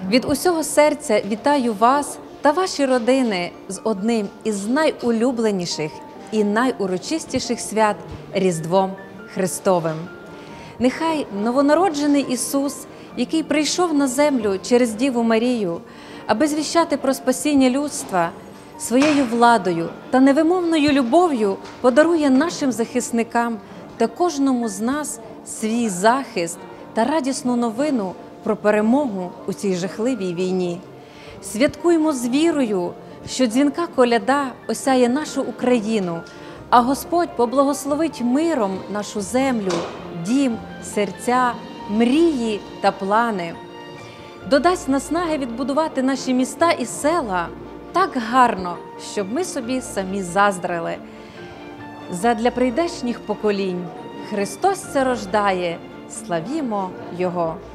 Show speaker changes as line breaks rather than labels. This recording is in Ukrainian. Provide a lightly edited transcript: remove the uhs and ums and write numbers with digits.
Від усього серця вітаю вас та ваші родини з одним із найулюбленіших і найурочистіших свят – Різдвом Христовим. Нехай новонароджений Ісус, який прийшов на землю через Діву Марію, аби звіщати про спасіння людства, своєю владою та невимовною любов'ю подарує нашим захисникам та кожному з нас свій захист та радісну новину про перемогу у цій жахливій війні. Святкуймо з вірою, що дзвінка коляда осяє нашу Україну, а Господь поблагословить миром нашу землю, дім, серця, мрії та плани. Додасть наснаги відбудувати наші міста і села так гарно, щоб ми собі самі заздрили. Задля прийдешніх поколінь Христос це рождає, славімо Його!